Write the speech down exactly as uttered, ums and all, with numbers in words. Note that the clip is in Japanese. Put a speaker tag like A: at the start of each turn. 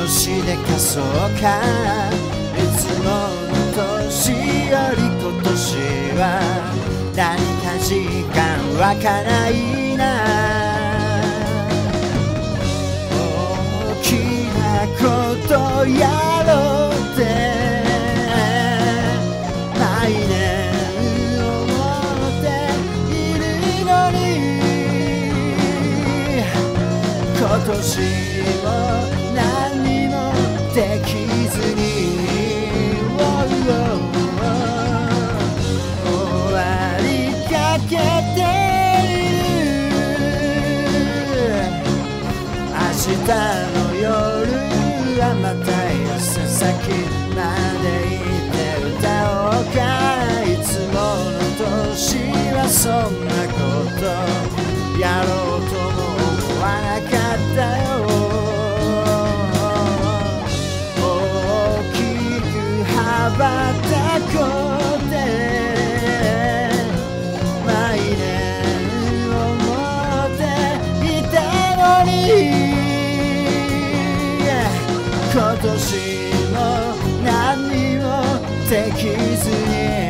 A: しでかそうか。いつもの年より今年は何か時間わかないな。大きなことやろうって毎年思っているのに、今年も何にもできずに終わりかけている。明日の夜はまた寄せ先まで行って歌おうか。いつもの年はそんなことやろうとも思わなかったよ。大きく羽ばたこうって毎年思っていたのに、今年も何にもできずに